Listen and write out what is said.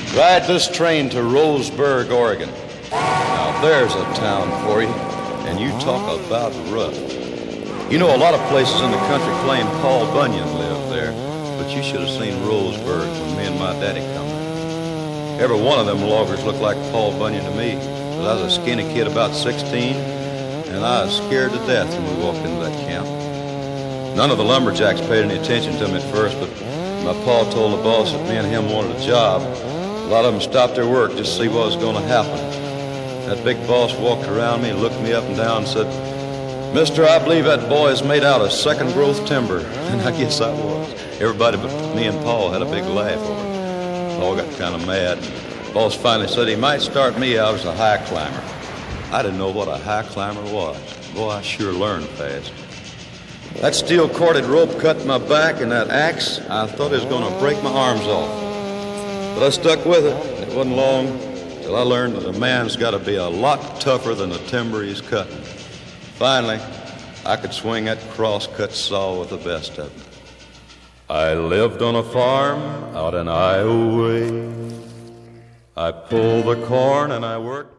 Ride this train to Roseburg, Oregon. Now there's a town for you, and you talk about rough. You know, a lot of places in the country claim Paul Bunyan lived there, but you should have seen Roseburg when me and my daddy come there. Every one of them loggers looked like Paul Bunyan to me, but I was a skinny kid about 16, and I was scared to death when we walked into that camp. None of the lumberjacks paid any attention to me at first, but my pa told the boss that me and him wanted a job. A lot of them stopped their work just to see what was going to happen. That big boss walked around me and looked me up and down and said, "Mister, I believe that boy is made out of second-growth timber." And I guess I was. Everybody but me and Paul had a big laugh over it. Paul got kind of mad. The boss finally said he might start me out as a high climber. I didn't know what a high climber was. Boy, I sure learned fast. That steel-corded rope cut my back, and that axe, I thought it was going to break my arms off. But I stuck with it. It wasn't long till I learned that a man's got to be a lot tougher than the timber he's cutting. Finally, I could swing that cross-cut saw with the best of them. I lived on a farm out in Iowa. I pulled the corn and I worked